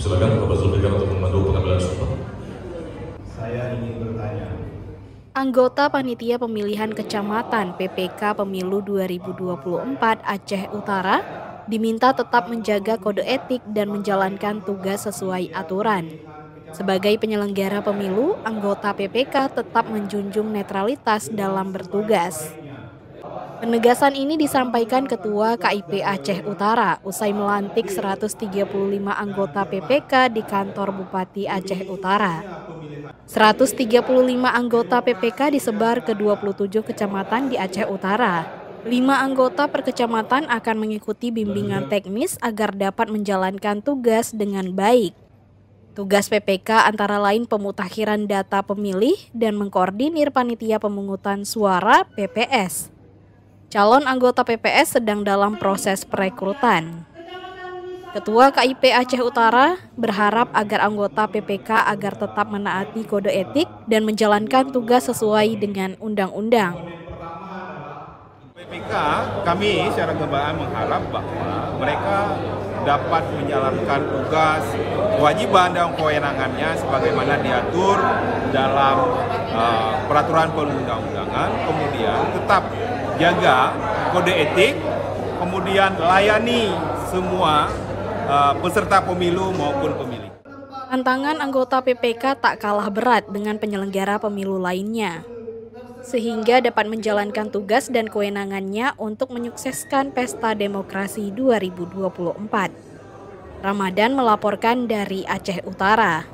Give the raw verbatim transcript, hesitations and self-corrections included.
Silakan Bapak Zulfikar untuk memandu pengambilan sumpah. Saya ingin bertanya. Anggota Panitia Pemilihan Kecamatan P P K Pemilu dua ribu dua puluh empat Aceh Utara diminta tetap menjaga kode etik dan menjalankan tugas sesuai aturan. Sebagai penyelenggara pemilu, anggota P P K tetap menjunjung netralitas dalam bertugas. Penegasan ini disampaikan Ketua K I P Aceh Utara usai melantik seratus tiga puluh lima anggota P P K di kantor Bupati Aceh Utara. seratus tiga puluh lima anggota P P K disebar ke dua puluh tujuh kecamatan di Aceh Utara. lima anggota per kecamatan akan mengikuti bimbingan teknis agar dapat menjalankan tugas dengan baik. Tugas P P K antara lain pemutakhiran data pemilih dan mengkoordinir panitia pemungutan suara P P S. Calon anggota P P S sedang dalam proses perekrutan. Ketua K I P Aceh Utara berharap agar anggota P P K agar tetap menaati kode etik dan menjalankan tugas sesuai dengan undang-undang. P P K kami secara kebangsaan mengharap bahwa mereka dapat menjalankan tugas, kewajiban dan kewenangannya sebagaimana diatur dalam uh, peraturan perundang-undangan, kemudian tetap jaga kode etik, kemudian layani semua Uh, peserta pemilu maupun pemilih. Tantangan anggota P P K tak kalah berat dengan penyelenggara pemilu lainnya, sehingga dapat menjalankan tugas dan kewenangannya untuk menyukseskan Pesta Demokrasi dua ribu dua puluh empat. Ramadan melaporkan dari Aceh Utara.